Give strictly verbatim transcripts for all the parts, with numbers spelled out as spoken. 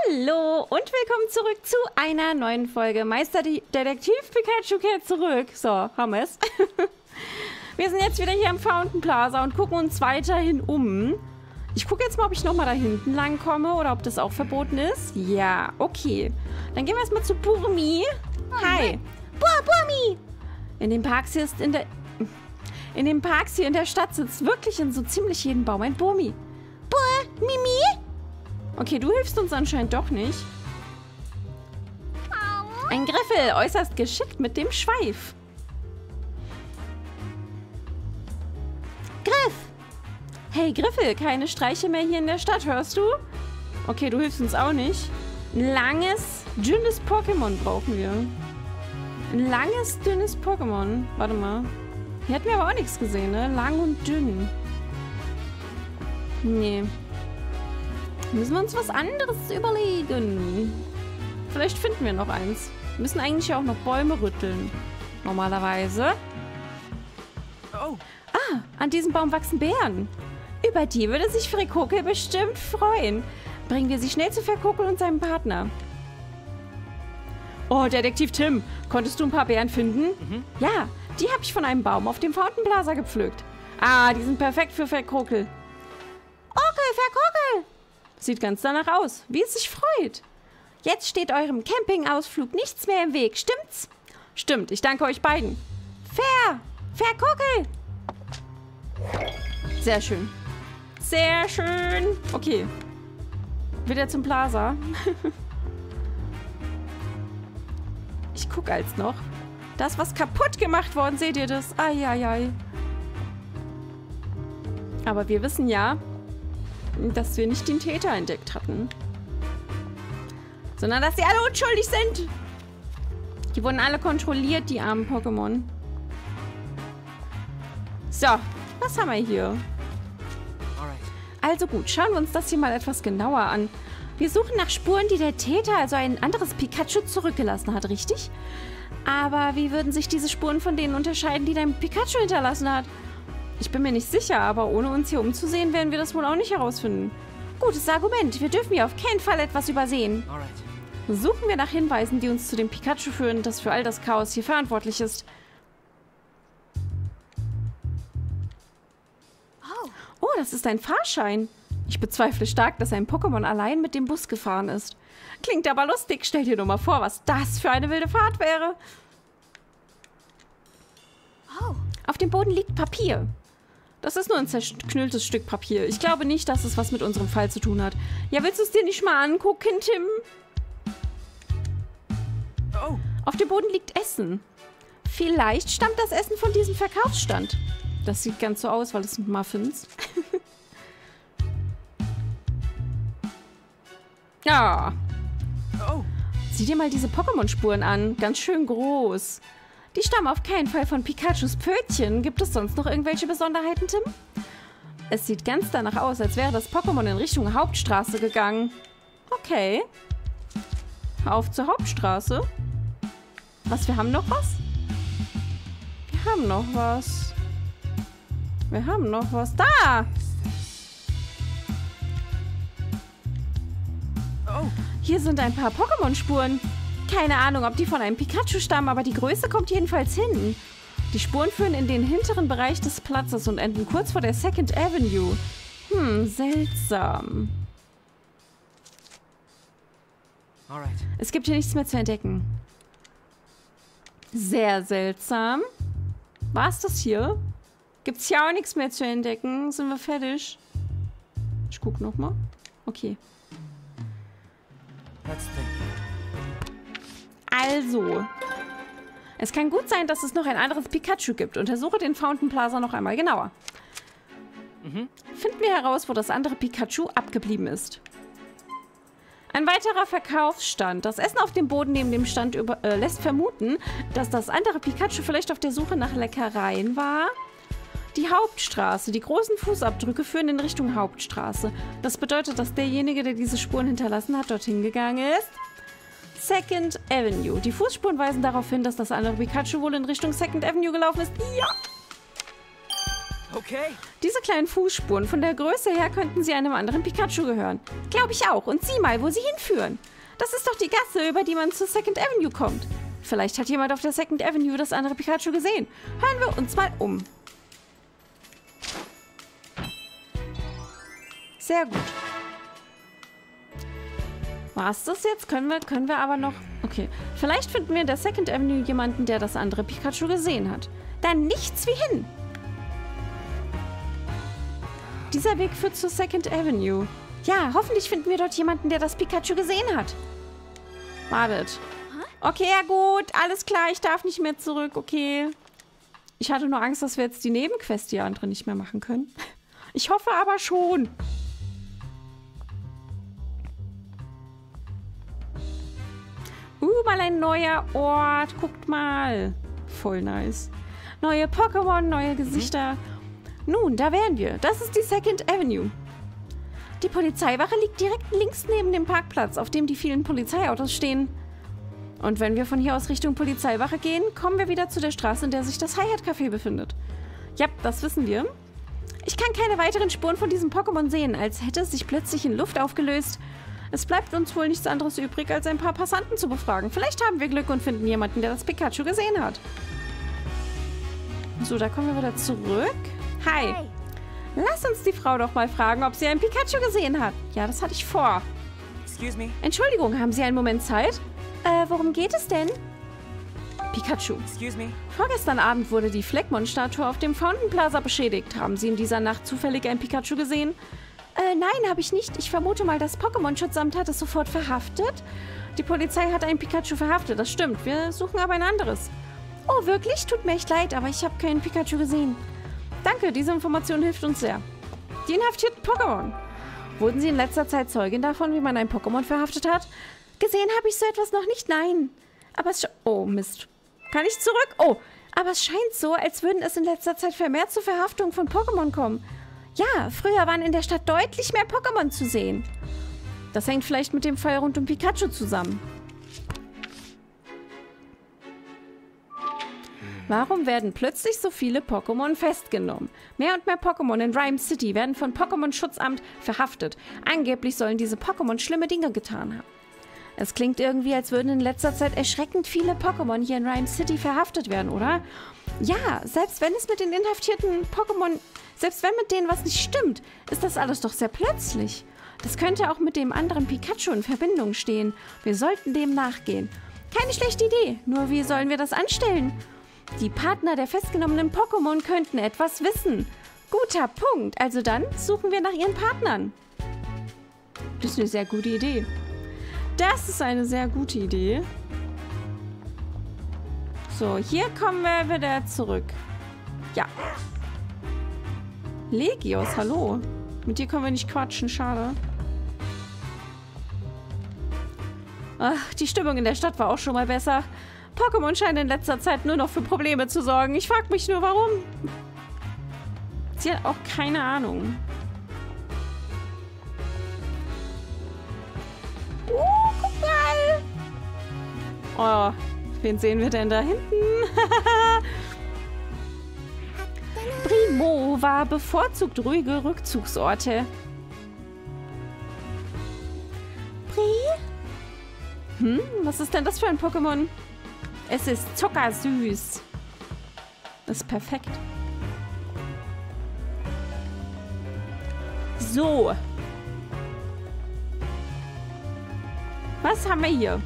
Hallo und willkommen zurück zu einer neuen Folge. Meister Detektiv Pikachu kehrt zurück. So, haben wir es. Wir sind jetzt wieder hier am Fountain Plaza und gucken uns weiterhin um. Ich gucke jetzt mal, ob ich nochmal da hinten lang komme oder ob das auch verboten ist. Ja, okay. Dann gehen wir erstmal zu Burmi. Hi. Bur Burmi. In den Parks hier ist in der... In den Parks hier in der Stadt sitzt wirklich in so ziemlich jedem Baum ein Burmi. Bur, Mimi? Okay, du hilfst uns anscheinend doch nicht. Ein Griffel, äußerst geschickt mit dem Schweif. Griff! Hey Griffel, keine Streiche mehr hier in der Stadt, hörst du? Okay, du hilfst uns auch nicht. Ein langes, dünnes Pokémon brauchen wir. Ein langes, dünnes Pokémon. Warte mal. Hier hatten wir aber auch nichts gesehen, ne? Lang und dünn. Nee. Müssen wir uns was anderes überlegen. Vielleicht finden wir noch eins. Wir müssen eigentlich auch noch Bäume rütteln. Normalerweise. Oh. Ah, an diesem Baum wachsen Beeren. Über die würde sich Frikokel bestimmt freuen. Bringen wir sie schnell zu Frikokel und seinem Partner. Oh, Detektiv Tim, konntest du ein paar Beeren finden? Mhm. Ja, die habe ich von einem Baum auf dem Fountain Plaza gepflückt. Ah, die sind perfekt für Frikokel. Okay, Frikokel! Sieht ganz danach aus, wie es sich freut. Jetzt steht eurem Campingausflug nichts mehr im Weg, stimmt's? Stimmt, ich danke euch beiden. Fair! Frikokel! Sehr schön. Sehr schön. Okay. Wieder zum Plaza. Ich gucke als noch. Da ist was kaputt gemacht worden, seht ihr das? Eieiei. Aber wir wissen ja, dass wir nicht den Täter entdeckt hatten. Sondern dass sie alle unschuldig sind. Die wurden alle kontrolliert, die armen Pokémon. So, was haben wir hier? Also gut, schauen wir uns das hier mal etwas genauer an. Wir suchen nach Spuren, die der Täter, also ein anderes Pikachu, zurückgelassen hat, richtig? Aber wie würden sich diese Spuren von denen unterscheiden, die dein Pikachu hinterlassen hat? Ich bin mir nicht sicher, aber ohne uns hier umzusehen, werden wir das wohl auch nicht herausfinden. Gutes Argument. Wir dürfen hier auf keinen Fall etwas übersehen. Alright. Suchen wir nach Hinweisen, die uns zu dem Pikachu führen, das für all das Chaos hier verantwortlich ist. Oh, oh, das ist ein Fahrschein. Ich bezweifle stark, dass ein Pokémon allein mit dem Bus gefahren ist. Klingt aber lustig. Stell dir nur mal vor, was das für eine wilde Fahrt wäre. Oh. Auf dem Boden liegt Papier. Das ist nur ein zerknülltes Stück Papier. Ich glaube nicht, dass es was mit unserem Fall zu tun hat. Ja, willst du es dir nicht mal angucken, Tim? Oh. Auf dem Boden liegt Essen. Vielleicht stammt das Essen von diesem Verkaufsstand. Das sieht ganz so aus, weil es sind Muffins. Ja. Oh. Sieh dir mal diese Pokémon-Spuren an. Ganz schön groß. Die stammen auf keinen Fall von Pikachus Pfötchen. Gibt es sonst noch irgendwelche Besonderheiten, Tim? Es sieht ganz danach aus, als wäre das Pokémon in Richtung Hauptstraße gegangen. Okay. Auf zur Hauptstraße. Was, wir haben noch was? Wir haben noch was. Wir haben noch was. Da! Oh. Hier sind ein paar Pokémon-Spuren. Keine Ahnung, ob die von einem Pikachu stammen, aber die Größe kommt jedenfalls hin. Die Spuren führen in den hinteren Bereich des Platzes und enden kurz vor der Second Avenue. Hm, seltsam. Alright. Es gibt hier nichts mehr zu entdecken. Sehr seltsam. War es das hier? Gibt es hier auch nichts mehr zu entdecken? Sind wir fertig? Ich gucke nochmal. Okay. Let's think. Also, es kann gut sein, dass es noch ein anderes Pikachu gibt. Untersuche den Fountain Plaza noch einmal genauer. Mhm. Finden wir heraus, wo das andere Pikachu abgeblieben ist. Ein weiterer Verkaufsstand. Das Essen auf dem Boden neben dem Stand über, äh, lässt vermuten, dass das andere Pikachu vielleicht auf der Suche nach Leckereien war. Die Hauptstraße. Die großen Fußabdrücke führen in Richtung Hauptstraße. Das bedeutet, dass derjenige, der diese Spuren hinterlassen hat, dorthin gegangen ist. Second Avenue. Die Fußspuren weisen darauf hin, dass das andere Pikachu wohl in Richtung Second Avenue gelaufen ist. Ja! Okay. Diese kleinen Fußspuren, von der Größe her könnten sie einem anderen Pikachu gehören. Glaube ich auch. Und sieh mal, wo sie hinführen. Das ist doch die Gasse, über die man zur Second Avenue kommt. Vielleicht hat jemand auf der Second Avenue das andere Pikachu gesehen. Hören wir uns mal um. Sehr gut. War's das jetzt? Können wir, können wir aber noch... Okay. Vielleicht finden wir in der Second Avenue jemanden, der das andere Pikachu gesehen hat. Dann nichts wie hin. Dieser Weg führt zur Second Avenue. Ja, hoffentlich finden wir dort jemanden, der das Pikachu gesehen hat. Wartet. Okay, ja gut. Alles klar, ich darf nicht mehr zurück. Okay. Ich hatte nur Angst, dass wir jetzt die Nebenquest, die andere nicht mehr machen können. Ich hoffe aber schon. Uh, mal ein neuer Ort. Guckt mal. Voll nice. Neue Pokémon, neue Gesichter. Mhm. Nun, da wären wir. Das ist die Second Avenue. Die Polizeiwache liegt direkt links neben dem Parkplatz, auf dem die vielen Polizeiautos stehen. Und wenn wir von hier aus Richtung Polizeiwache gehen, kommen wir wieder zu der Straße, in der sich das Hi-Hat-Café befindet. Ja, das wissen wir. Ich kann keine weiteren Spuren von diesem Pokémon sehen, als hätte es sich plötzlich in Luft aufgelöst. Es bleibt uns wohl nichts anderes übrig, als ein paar Passanten zu befragen. Vielleicht haben wir Glück und finden jemanden, der das Pikachu gesehen hat. So, da kommen wir wieder zurück. Hi. Lass uns die Frau doch mal fragen, ob sie ein Pikachu gesehen hat. Ja, das hatte ich vor. Excuse me. Entschuldigung, haben Sie einen Moment Zeit? Äh, worum geht es denn? Pikachu. Excuse me. Vorgestern Abend wurde die Fleckmon-Statue auf dem Fountain Plaza beschädigt. Haben Sie in dieser Nacht zufällig ein Pikachu gesehen? Äh, nein, habe ich nicht. Ich vermute mal, das Pokémon-Schutzamt hat es sofort verhaftet. Die Polizei hat ein Pikachu verhaftet, das stimmt. Wir suchen aber ein anderes. Oh, wirklich? Tut mir echt leid, aber ich habe keinen Pikachu gesehen. Danke, diese Information hilft uns sehr. Die inhaftierten Pokémon. Wurden Sie in letzter Zeit Zeugin davon, wie man ein Pokémon verhaftet hat? Gesehen habe ich so etwas noch nicht, nein. Aber es... Oh, Mist. Kann ich zurück? Oh, aber es scheint so, als würden es in letzter Zeit vermehrt zur Verhaftung von Pokémon kommen. Ja, früher waren in der Stadt deutlich mehr Pokémon zu sehen. Das hängt vielleicht mit dem Fall rund um Pikachu zusammen. Warum werden plötzlich so viele Pokémon festgenommen? Mehr und mehr Pokémon in Rhyme City werden von Pokémon-Schutzamt verhaftet. Angeblich sollen diese Pokémon schlimme Dinge getan haben. Es klingt irgendwie, als würden in letzter Zeit erschreckend viele Pokémon hier in Rhyme City verhaftet werden, oder? Ja, selbst wenn es mit den inhaftierten Pokémon... Selbst wenn mit denen was nicht stimmt, ist das alles doch sehr plötzlich. Das könnte auch mit dem anderen Pikachu in Verbindung stehen. Wir sollten dem nachgehen. Keine schlechte Idee, nur wie sollen wir das anstellen? Die Partner der festgenommenen Pokémon könnten etwas wissen. Guter Punkt. Also dann suchen wir nach ihren Partnern. Das ist eine sehr gute Idee. Das ist eine sehr gute Idee. So, hier kommen wir wieder zurück. Ja. Legios, hallo. Mit dir können wir nicht quatschen, schade. Ach, die Stimmung in der Stadt war auch schon mal besser. Pokémon scheinen in letzter Zeit nur noch für Probleme zu sorgen. Ich frage mich nur, warum. Sie hat auch keine Ahnung. Uh, guck mal. Oh, wen sehen wir denn da hinten? Primova bevorzugt ruhige Rückzugsorte. Pri? Hm, was ist denn das für ein Pokémon? Es ist zuckersüß. Das ist perfekt. So. Was haben wir hier?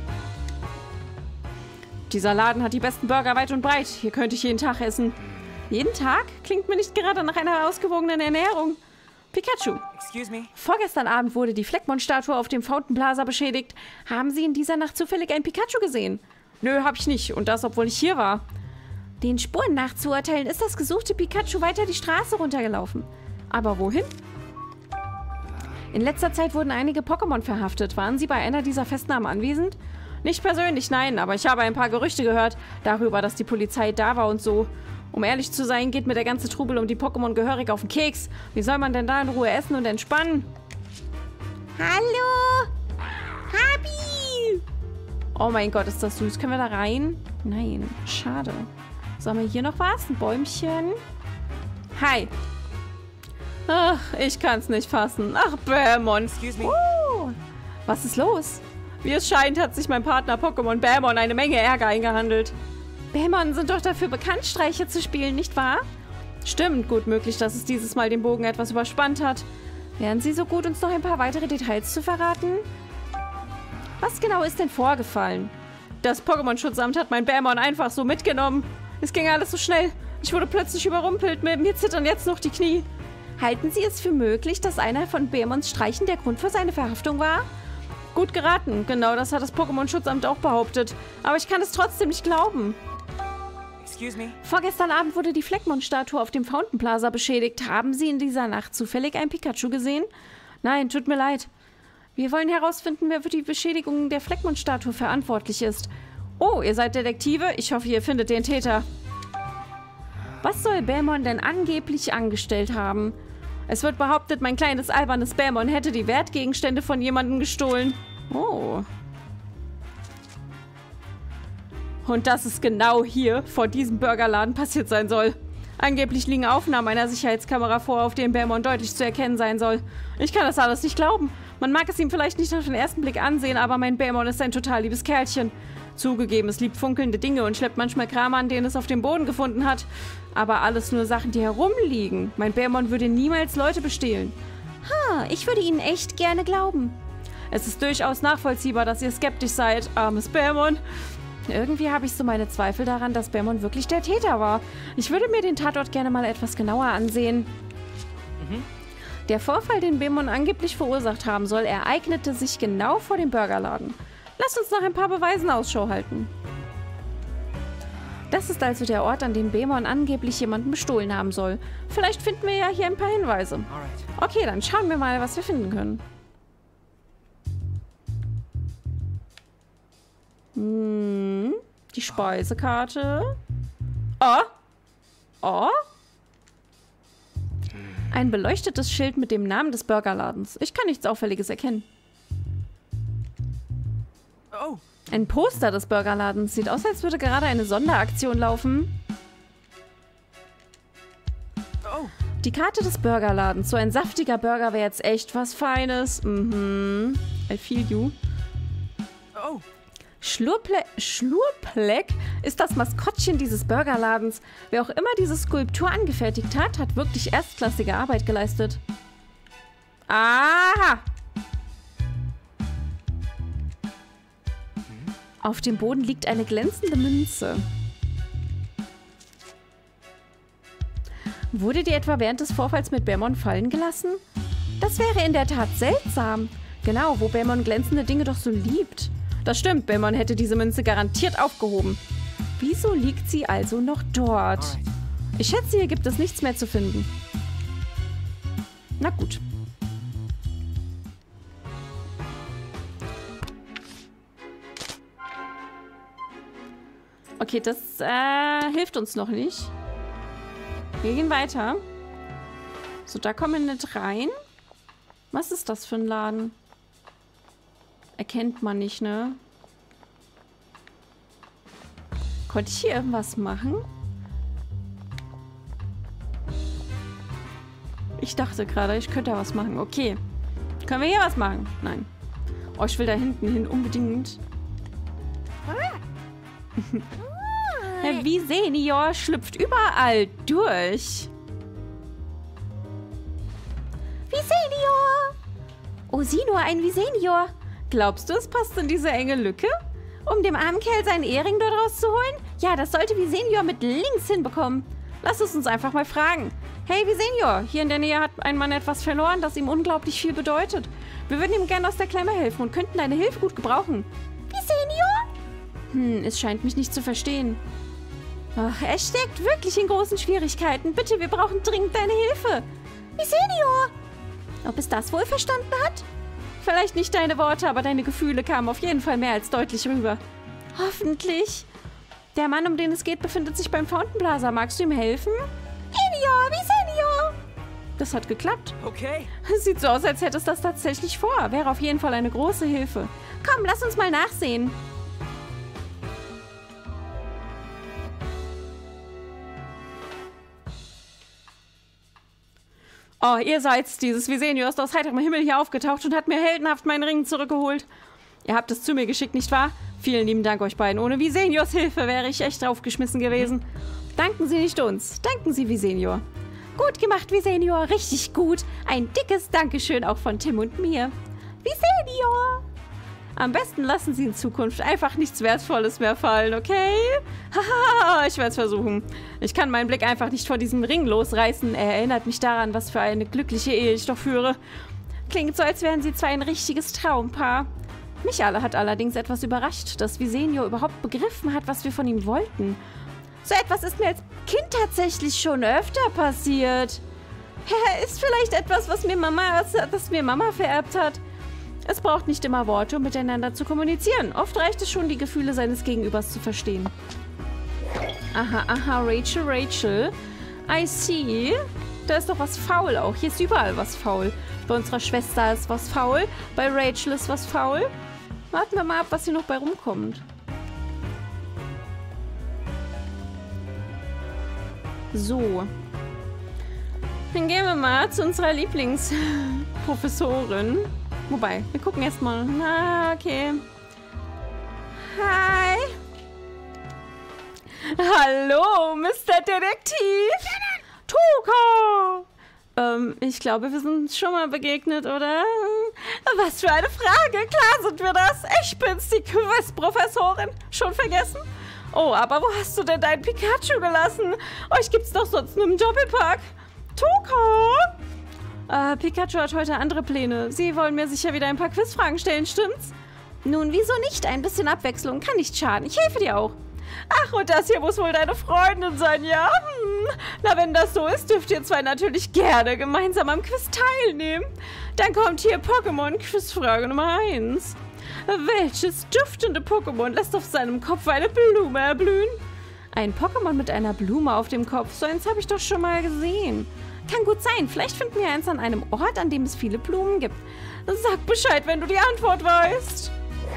Dieser Laden hat die besten Burger weit und breit. Hier könnte ich jeden Tag essen. Jeden Tag? Klingt mir nicht gerade nach einer ausgewogenen Ernährung. Pikachu. Excuse me. Vorgestern Abend wurde die Fleckmon-Statue auf dem Fountain Plaza beschädigt. Haben Sie in dieser Nacht zufällig ein Pikachu gesehen? Nö, hab ich nicht. Und das, obwohl ich hier war. Den Spuren nachzuurteilen, ist das gesuchte Pikachu weiter die Straße runtergelaufen. Aber wohin? In letzter Zeit wurden einige Pokémon verhaftet. Waren Sie bei einer dieser Festnahmen anwesend? Nicht persönlich, nein, aber ich habe ein paar Gerüchte gehört darüber, dass die Polizei da war und so. Um ehrlich zu sein, geht mir der ganze Trubel um die Pokémon gehörig auf den Keks. Wie soll man denn da in Ruhe essen und entspannen? Hallo? Habi! Oh mein Gott, ist das süß. Können wir da rein? Nein, schade. So, haben wir hier noch was? Ein Bäumchen. Hi. Ach, ich kann's nicht fassen. Ach, Bämon. Uh, was ist los? Wie es scheint, hat sich mein Partner Pokémon Bämon eine Menge Ärger eingehandelt. Bämon sind doch dafür bekannt, Streiche zu spielen, nicht wahr? Stimmt, gut möglich, dass es dieses Mal den Bogen etwas überspannt hat. Wären Sie so gut, uns noch ein paar weitere Details zu verraten? Was genau ist denn vorgefallen? Das Pokémon-Schutzamt hat mein Bämon einfach so mitgenommen. Es ging alles so schnell. Ich wurde plötzlich überrumpelt. Mir, mir zittern jetzt noch die Knie. Halten Sie es für möglich, dass einer von Bämons Streichen der Grund für seine Verhaftung war? Gut geraten. Genau das hat das Pokémon-Schutzamt auch behauptet. Aber ich kann es trotzdem nicht glauben. Excuse me? Vorgestern Abend wurde die Fleckmon-Statue auf dem Fountain Plaza beschädigt. Haben Sie in dieser Nacht zufällig ein Pikachu gesehen? Nein, tut mir leid. Wir wollen herausfinden, wer für die Beschädigung der Fleckmon-Statue verantwortlich ist. Oh, ihr seid Detektive? Ich hoffe, ihr findet den Täter. Was soll Bämon denn angeblich angestellt haben? Es wird behauptet, mein kleines albernes Bämon hätte die Wertgegenstände von jemandem gestohlen. Oh. Und dass es genau hier, vor diesem Burgerladen, passiert sein soll. Angeblich liegen Aufnahmen einer Sicherheitskamera vor, auf denen Bämon deutlich zu erkennen sein soll. Ich kann das alles nicht glauben. Man mag es ihm vielleicht nicht auf den ersten Blick ansehen, aber mein Bämon ist ein total liebes Kerlchen. Zugegeben, es liebt funkelnde Dinge und schleppt manchmal Kram an, den es auf dem Boden gefunden hat. Aber alles nur Sachen, die herumliegen. Mein Bämon würde niemals Leute bestehlen. Ha, ich würde Ihnen echt gerne glauben. Es ist durchaus nachvollziehbar, dass ihr skeptisch seid, armes Bämon. Irgendwie habe ich so meine Zweifel daran, dass Bämon wirklich der Täter war. Ich würde mir den Tatort gerne mal etwas genauer ansehen. Mhm. Der Vorfall, den Bämon angeblich verursacht haben soll, ereignete sich genau vor dem Burgerladen. Lasst uns nach ein paar Beweisen Ausschau halten. Das ist also der Ort, an dem Bämon angeblich jemanden bestohlen haben soll. Vielleicht finden wir ja hier ein paar Hinweise. Okay, dann schauen wir mal, was wir finden können. Hm, die Speisekarte. Oh. Oh. Ein beleuchtetes Schild mit dem Namen des Burgerladens. Ich kann nichts Auffälliges erkennen. Oh. Ein Poster des Burgerladens. Sieht aus, als würde gerade eine Sonderaktion laufen. Oh. Die Karte des Burgerladens. So ein saftiger Burger wäre jetzt echt was Feines. Mhm. I feel you. Oh. Schlurple Schlurpleck ist das Maskottchen dieses Burgerladens. Wer auch immer diese Skulptur angefertigt hat, hat wirklich erstklassige Arbeit geleistet. Aha! Auf dem Boden liegt eine glänzende Münze. Wurde die etwa während des Vorfalls mit Bämon fallen gelassen? Das wäre in der Tat seltsam. Genau, wo Bämon glänzende Dinge doch so liebt. Das stimmt, Bämon hätte diese Münze garantiert aufgehoben. Wieso liegt sie also noch dort? Ich schätze, hier gibt es nichts mehr zu finden. Na gut. Okay, das äh, hilft uns noch nicht. Wir gehen weiter. So, da kommen wir nicht rein. Was ist das für ein Laden? Erkennt man nicht, ne? Konnte ich hier irgendwas machen? Ich dachte gerade, ich könnte da was machen. Okay. Können wir hier was machen? Nein. Oh, ich will da hinten hin unbedingt. Herr Visenior schlüpft überall durch. Visenior! Oh, sieh nur, ein Visenior. Glaubst du, es passt in diese enge Lücke? Um dem armen Kerl seinen Ehering dort rauszuholen? Ja, das sollte Visenior mit links hinbekommen. Lass es uns einfach mal fragen. Hey Visenior, hier in der Nähe hat ein Mann etwas verloren, das ihm unglaublich viel bedeutet. Wir würden ihm gerne aus der Klemme helfen und könnten deine Hilfe gut gebrauchen. Visenior? Hm, es scheint mich nicht zu verstehen. Ach, er steckt wirklich in großen Schwierigkeiten. Bitte, wir brauchen dringend deine Hilfe. Visenior! Ob es das wohl verstanden hat? Vielleicht nicht deine Worte, aber deine Gefühle kamen auf jeden Fall mehr als deutlich rüber. Hoffentlich. Der Mann, um den es geht, befindet sich beim Fountain Plaza. Magst du ihm helfen? Visenior, Visenior! Das hat geklappt. Okay. Sieht so aus, als hätte es das tatsächlich vor. Wäre auf jeden Fall eine große Hilfe. Komm, lass uns mal nachsehen. Oh, ihr seid's, dieses Visenior ist aus heiterem Himmel hier aufgetaucht und hat mir heldenhaft meinen Ring zurückgeholt. Ihr habt es zu mir geschickt, nicht wahr? Vielen lieben Dank euch beiden. Ohne Viseniors Hilfe wäre ich echt draufgeschmissen gewesen. Danken Sie nicht uns. Danken Sie Visenior. Gut gemacht, Visenior. Richtig gut. Ein dickes Dankeschön auch von Tim und mir. Visenior! Am besten lassen Sie in Zukunft einfach nichts Wertvolles mehr fallen, okay? Haha, ich werde es versuchen. Ich kann meinen Blick einfach nicht vor diesem Ring losreißen. Er erinnert mich daran, was für eine glückliche Ehe ich doch führe. Klingt so, als wären Sie zwei ein richtiges Traumpaar. Mich alle hat allerdings etwas überrascht, dass Visenior überhaupt begriffen hat, was wir von ihm wollten. So etwas ist mir als Kind tatsächlich schon öfter passiert. Ja, ist vielleicht etwas, was mir Mama, was, das mir Mama vererbt hat. Es braucht nicht immer Worte, um miteinander zu kommunizieren. Oft reicht es schon, die Gefühle seines Gegenübers zu verstehen. Aha, aha, Rachel, Rachel. I see. Da ist doch was faul auch. Hier ist überall was faul. Bei unserer Schwester ist was faul. Bei Rachel ist was faul. Warten wir mal ab, was hier noch bei rumkommt. So. Dann gehen wir mal zu unserer Lieblingsprofessorin. Wobei, wir gucken erstmal. Na, okay. Hi. Hallo, Mister Detektiv. Tuka. Ähm, ich glaube, wir sind schon mal begegnet, oder? Was für eine Frage. Klar sind wir das. Ich bin's, die Quizprofessorin. Schon vergessen? Oh, aber wo hast du denn dein Pikachu gelassen? Euch gibt's doch sonst nur im Doppelpack. Tuka. Äh, Pikachu hat heute andere Pläne. Sie wollen mir sicher wieder ein paar Quizfragen stellen, stimmt's? Nun, wieso nicht? Ein bisschen Abwechslung kann nicht schaden. Ich helfe dir auch. Ach, und das hier muss wohl deine Freundin sein, ja? Hm. Na, wenn das so ist, dürft ihr zwei natürlich gerne gemeinsam am Quiz teilnehmen. Dann kommt hier Pokémon-Quizfrage Nummer eins. Welches duftende Pokémon lässt auf seinem Kopf eine Blume erblühen? Ein Pokémon mit einer Blume auf dem Kopf. So eins habe ich doch schon mal gesehen. Kann gut sein. Vielleicht finden wir eins an einem Ort, an dem es viele Blumen gibt. Sag Bescheid, wenn du die Antwort weißt.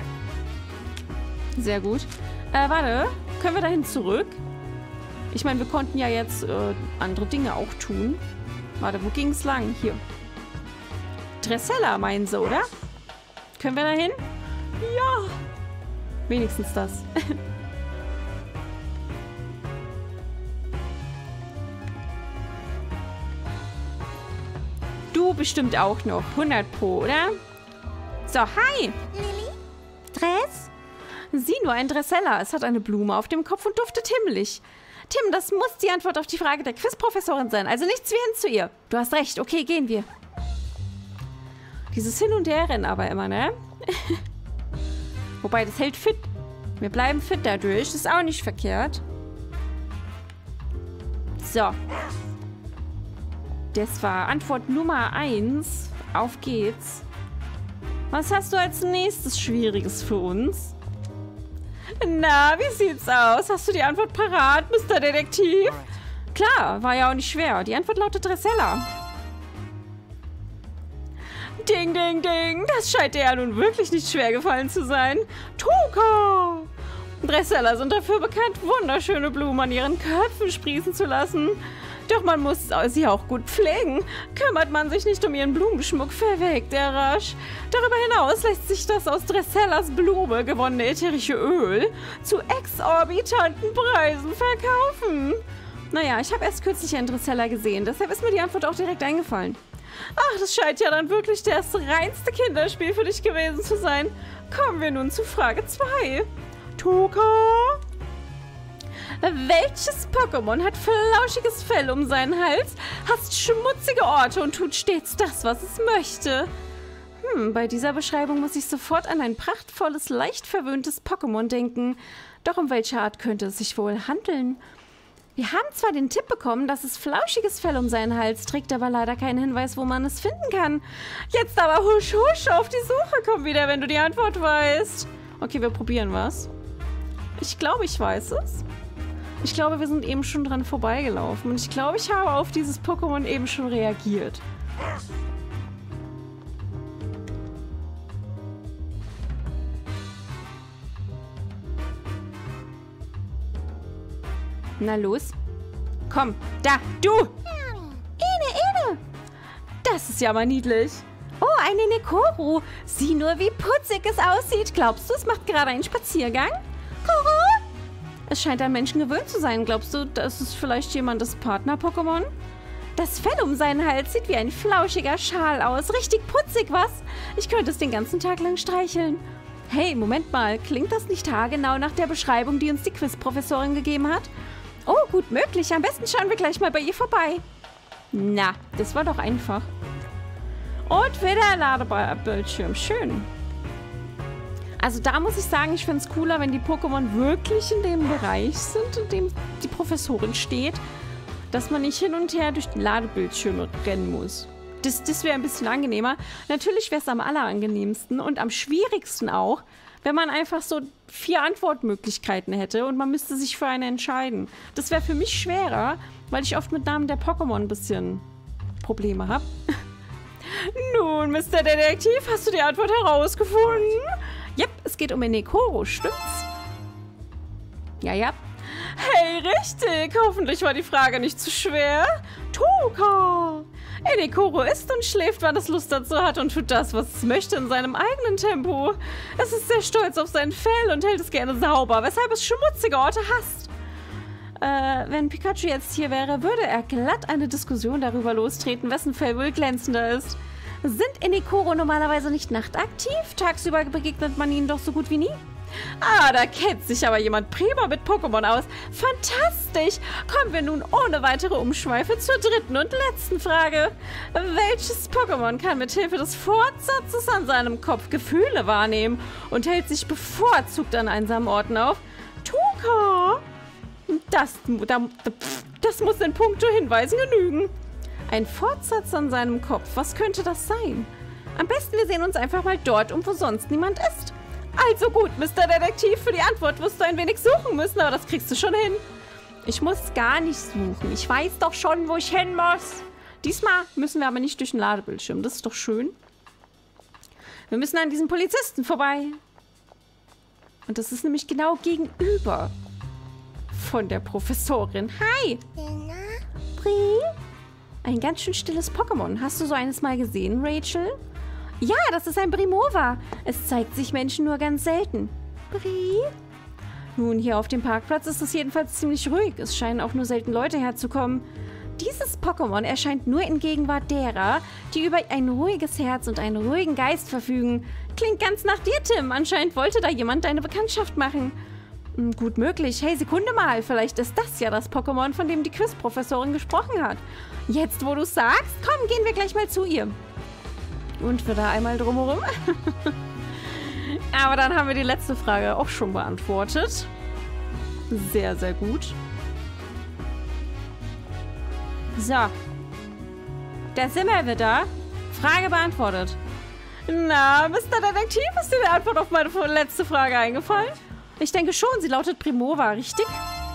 Sehr gut. Äh, warte. Können wir dahin zurück? Ich meine, wir konnten ja jetzt äh, andere Dinge auch tun. Warte, wo ging es lang? Hier. Dressella meinen sie, oder? Können wir dahin? Ja. Wenigstens das. Du bestimmt auch noch. hundert Pro, oder? So, hi. Lilly? Dress? Sieh nur, ein Dressella. Es hat eine Blume auf dem Kopf und duftet himmlisch. Tim, das muss die Antwort auf die Frage der Quizprofessorin sein. Also nichts wie hin zu ihr. Du hast recht. Okay, gehen wir. Dieses Hin- und Herrennen aber immer, ne? Wobei, das hält fit. Wir bleiben fit dadurch. Das ist auch nicht verkehrt. So. Das war Antwort Nummer eins. Auf geht's. Was hast du als nächstes Schwieriges für uns? Na, wie sieht's aus? Hast du die Antwort parat, Mister Detektiv? Klar, war ja auch nicht schwer. Die Antwort lautet Dressella. Ding, ding, ding. Das scheint dir ja nun wirklich nicht schwer gefallen zu sein. Tuka! Dressella sind dafür bekannt, wunderschöne Blumen an ihren Köpfen sprießen zu lassen. Doch man muss sie auch gut pflegen. Kümmert man sich nicht um ihren Blumenschmuck, verwelkt er rasch. Darüber hinaus lässt sich das aus Dressellas Blume gewonnene ätherische Öl zu exorbitanten Preisen verkaufen. Naja, ich habe erst kürzlich einen Dressella gesehen, deshalb ist mir die Antwort auch direkt eingefallen. Ach, das scheint ja dann wirklich das reinste Kinderspiel für dich gewesen zu sein. Kommen wir nun zu Frage zwei. Tuka? Welches Pokémon hat flauschiges Fell um seinen Hals, hasst schmutzige Orte und tut stets das, was es möchte? Hm, bei dieser Beschreibung muss ich sofort an ein prachtvolles, leicht verwöhntes Pokémon denken. Doch um welche Art könnte es sich wohl handeln? Wir haben zwar den Tipp bekommen, dass es flauschiges Fell um seinen Hals trägt, aber leider keinen Hinweis, wo man es finden kann. Jetzt aber husch, husch, auf die Suche, komm wieder, wenn du die Antwort weißt. Okay, wir probieren was. Ich glaube, ich weiß es. Ich glaube, wir sind eben schon dran vorbeigelaufen. Und ich glaube, ich habe auf dieses Pokémon eben schon reagiert. Na los. Komm, da, du! Ine, Ine! Das ist ja mal niedlich. Oh, eine Nekoro. Sieh nur, wie putzig es aussieht. Glaubst du, es macht gerade einen Spaziergang? Koro? Es scheint an Menschen gewöhnt zu sein. Glaubst du, das ist vielleicht jemandes Partner-Pokémon? Das Fell um seinen Hals sieht wie ein flauschiger Schal aus. Richtig putzig, was? Ich könnte es den ganzen Tag lang streicheln. Hey, Moment mal. Klingt das nicht haargenau nach der Beschreibung, die uns die Quizprofessorin gegeben hat? Oh, gut möglich. Am besten schauen wir gleich mal bei ihr vorbei. Na, das war doch einfach. Und wieder Ladebildschirm. Schön. Also da muss ich sagen, ich finde es cooler, wenn die Pokémon wirklich in dem Bereich sind, in dem die Professorin steht, dass man nicht hin und her durch die Ladebildschirme rennen muss. Das, das wäre ein bisschen angenehmer. Natürlich wäre es am allerangenehmsten und am schwierigsten auch, wenn man einfach so vier Antwortmöglichkeiten hätte und man müsste sich für eine entscheiden. Das wäre für mich schwerer, weil ich oft mit Namen der Pokémon ein bisschen Probleme habe. Nun, Mister Detektiv, hast du die Antwort herausgefunden? Yep, es geht um Enekoro, stimmt's? Ja, ja. Hey, richtig. Hoffentlich war die Frage nicht zu schwer. Toka. Enekoro isst und schläft, wann es Lust dazu hat und tut das, was es möchte, in seinem eigenen Tempo. Es ist sehr stolz auf sein Fell und hält es gerne sauber, weshalb es schmutzige Orte hasst. Äh, wenn Pikachu jetzt hier wäre, würde er glatt eine Diskussion darüber lostreten, wessen Fell wohl glänzender ist. Sind Enekoro normalerweise nicht nachtaktiv? Tagsüber begegnet man ihnen doch so gut wie nie. Ah, da kennt sich aber jemand prima mit Pokémon aus. Fantastisch! Kommen wir nun ohne weitere Umschweife zur dritten und letzten Frage. Welches Pokémon kann mit Hilfe des Fortsatzes an seinem Kopf Gefühle wahrnehmen und hält sich bevorzugt an einsamen Orten auf? Tuka! Das, das muss in puncto Hinweisen genügen. Ein Fortsatz an seinem Kopf. Was könnte das sein? Am besten, wir sehen uns einfach mal dort um, wo sonst niemand ist. Also gut, Mister Detektiv, für die Antwort wirst du ein wenig suchen müssen, aber das kriegst du schon hin. Ich muss gar nicht suchen. Ich weiß doch schon, wo ich hin muss. Diesmal müssen wir aber nicht durch den Ladebildschirm. Das ist doch schön. Wir müssen an diesem Polizisten vorbei. Und das ist nämlich genau gegenüber von der Professorin. Hi! Brie? Ein ganz schön stilles Pokémon. Hast du so eines mal gesehen, Rachel? Ja, das ist ein Brimova. Es zeigt sich Menschen nur ganz selten. Brie? Nun, hier auf dem Parkplatz ist es jedenfalls ziemlich ruhig. Es scheinen auch nur selten Leute herzukommen. Dieses Pokémon erscheint nur in Gegenwart derer, die über ein ruhiges Herz und einen ruhigen Geist verfügen. Klingt ganz nach dir, Tim. Anscheinend wollte da jemand deine Bekanntschaft machen. Hm, gut möglich. Hey, Sekunde mal. Vielleicht ist das ja das Pokémon, von dem die Quizprofessorin gesprochen hat. Jetzt, wo du es sagst, komm, gehen wir gleich mal zu ihr. Und wieder einmal drumherum. Aber dann haben wir die letzte Frage auch schon beantwortet. Sehr, sehr gut. So. Da sind wir wieder. Frage beantwortet. Na, Mister Detektiv, ist dir die Antwort auf meine letzte Frage eingefallen? Ich denke schon, sie lautet Brimova, richtig?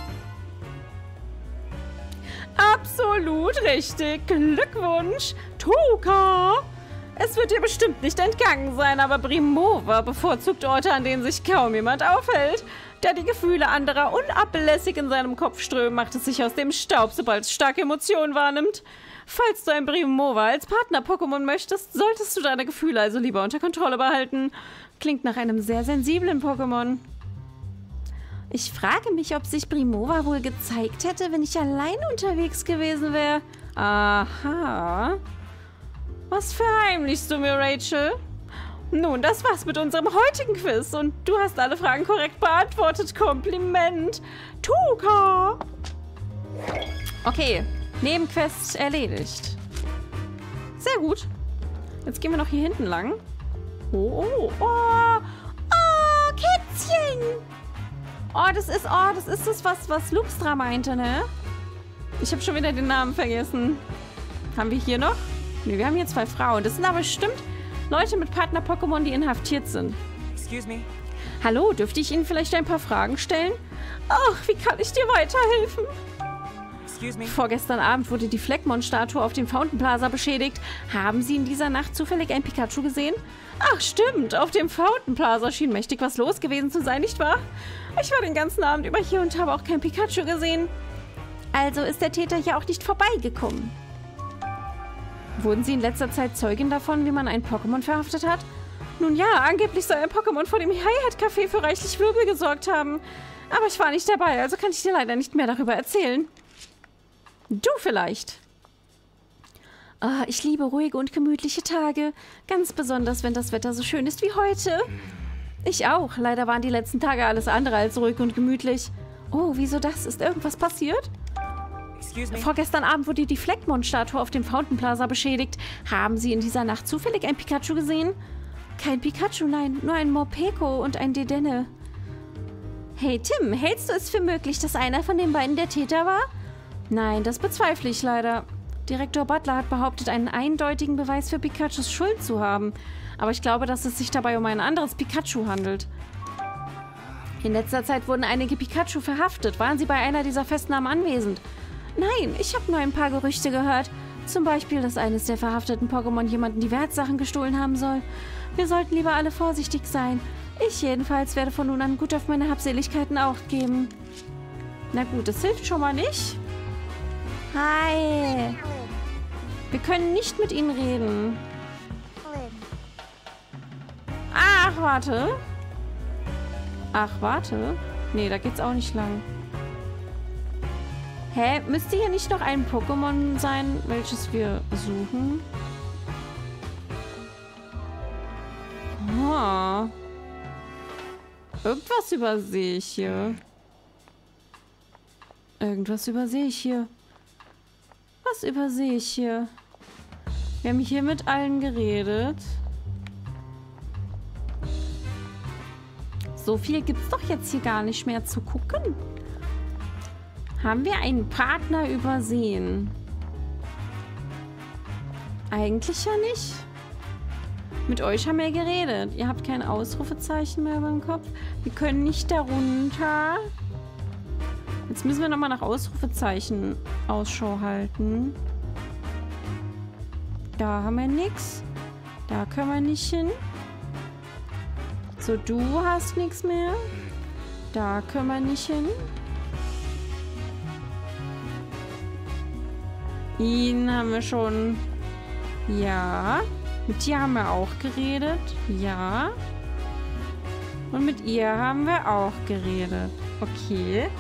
Absolut richtig. Glückwunsch. Tuka. Es wird dir bestimmt nicht entgangen sein, aber Brimova bevorzugt Orte, an denen sich kaum jemand aufhält. Da die Gefühle anderer unablässig in seinem Kopf strömen, macht es sich aus dem Staub, sobald es starke Emotionen wahrnimmt. Falls du ein Brimova als Partner-Pokémon möchtest, solltest du deine Gefühle also lieber unter Kontrolle behalten. Klingt nach einem sehr sensiblen Pokémon. Ich frage mich, ob sich Brimova wohl gezeigt hätte, wenn ich allein unterwegs gewesen wäre. Aha. Was verheimlichst du mir, Rachel? Nun, das war's mit unserem heutigen Quiz und du hast alle Fragen korrekt beantwortet. Kompliment. Tuka! Okay, Nebenquest erledigt. Sehr gut. Jetzt gehen wir noch hier hinten lang. Oh, oh, oh. Oh, Kätzchen! Oh, das ist, oh, das ist das, was, was Luxtra meinte, ne? Ich habe schon wieder den Namen vergessen. Haben wir hier noch? Ne, wir haben hier zwei Frauen. Das sind aber bestimmt Leute mit Partner-Pokémon, die inhaftiert sind. Excuse me. Hallo, dürfte ich Ihnen vielleicht ein paar Fragen stellen? Ach, wie kann ich dir weiterhelfen? Excuse me. Vorgestern Abend wurde die Fleckmon-Statue auf dem Fountain Plaza beschädigt. Haben Sie in dieser Nacht zufällig ein Pikachu gesehen? Ach, stimmt. Auf dem Fountain Plaza schien mächtig was los gewesen zu sein, nicht wahr? Ich war den ganzen Abend über hier und habe auch kein Pikachu gesehen. Also ist der Täter hier auch nicht vorbeigekommen. Wurden Sie in letzter Zeit Zeugin davon, wie man ein Pokémon verhaftet hat? Nun ja, angeblich soll ein Pokémon vor dem Hi-Hat-Café für reichlich Wirbel gesorgt haben. Aber ich war nicht dabei, also kann ich dir leider nicht mehr darüber erzählen. Du vielleicht. Ah, ich liebe ruhige und gemütliche Tage. Ganz besonders, wenn das Wetter so schön ist wie heute. Ich auch. Leider waren die letzten Tage alles andere als ruhig und gemütlich. Oh, wieso das? Ist irgendwas passiert? Excuse me. Vorgestern Abend wurde die Fleckmon-Statue auf dem Fountain Plaza beschädigt. Haben Sie in dieser Nacht zufällig ein Pikachu gesehen? Kein Pikachu, nein. Nur ein Morpeko und ein Dedenne. Hey Tim, hältst du es für möglich, dass einer von den beiden der Täter war? Nein, das bezweifle ich leider. Direktor Butler hat behauptet, einen eindeutigen Beweis für Pikachus Schuld zu haben. Aber ich glaube, dass es sich dabei um ein anderes Pikachu handelt. In letzter Zeit wurden einige Pikachu verhaftet. Waren Sie bei einer dieser Festnahmen anwesend? Nein, ich habe nur ein paar Gerüchte gehört. Zum Beispiel, dass eines der verhafteten Pokémon jemanden die Wertsachen gestohlen haben soll. Wir sollten lieber alle vorsichtig sein. Ich jedenfalls werde von nun an gut auf meine Habseligkeiten Acht geben. Na gut, das hilft schon mal nicht. Hi. Wir können nicht mit Ihnen reden. Ach, warte. Ach, warte. Nee, da geht's auch nicht lang. Hä? Müsste hier nicht noch ein Pokémon sein, welches wir suchen? Oh. Irgendwas übersehe ich hier. Irgendwas übersehe ich hier. Was übersehe ich hier? Wir haben hier mit allen geredet. So viel gibt es doch jetzt hier gar nicht mehr zu gucken. Haben wir einen Partner übersehen? Eigentlich ja nicht. Mit euch haben wir geredet. Ihr habt kein Ausrufezeichen mehr über dem Kopf. Wir können nicht darunter. Jetzt müssen wir nochmal nach Ausrufezeichen Ausschau halten. Da haben wir nichts. Da können wir nicht hin. So, du hast nichts mehr. Da können wir nicht hin. Ihn haben wir schon. Ja. Mit dir haben wir auch geredet. Ja. Und mit ihr haben wir auch geredet. Okay.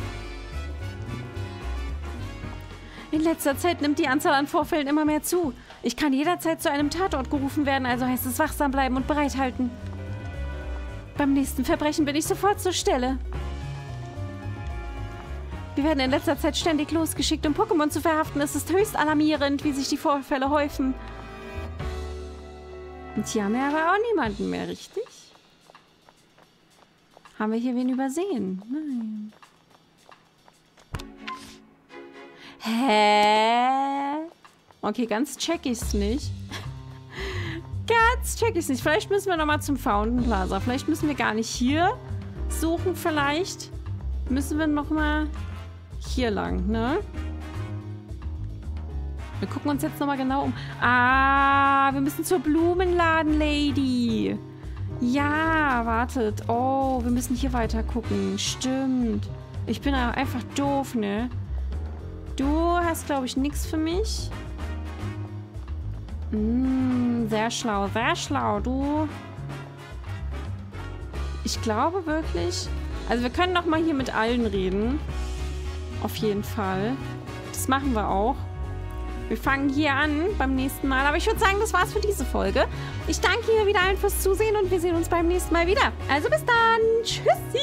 In letzter Zeit nimmt die Anzahl an Vorfällen immer mehr zu. Ich kann jederzeit zu einem Tatort gerufen werden, also heißt es wachsam bleiben und bereithalten. Beim nächsten Verbrechen bin ich sofort zur Stelle. Wir werden in letzter Zeit ständig losgeschickt, um Pokémon zu verhaften. Es ist höchst alarmierend, wie sich die Vorfälle häufen. Und hier haben wir aber auch niemanden mehr, richtig? Haben wir hier wen übersehen? Nein. Hä? Okay, ganz check ich's nicht. Ganz check ich's nicht. Vielleicht müssen wir nochmal zum Fountain Plaza. Vielleicht müssen wir gar nicht hier suchen. Vielleicht müssen wir nochmal hier lang, ne? Wir gucken uns jetzt nochmal genau um. Ah, wir müssen zur Blumenladen-Lady. Ja, wartet. Oh, wir müssen hier weiter gucken. Stimmt. Ich bin einfach doof, ne? Du hast, glaube ich, nichts für mich. Mm, sehr schlau, sehr schlau. Du. Ich glaube wirklich. Also wir können noch mal hier mit allen reden. Auf jeden Fall. Das machen wir auch. Wir fangen hier an beim nächsten Mal. Aber ich würde sagen, das war's für diese Folge. Ich danke hier wieder allen fürs Zusehen und wir sehen uns beim nächsten Mal wieder. Also bis dann. Tschüssi.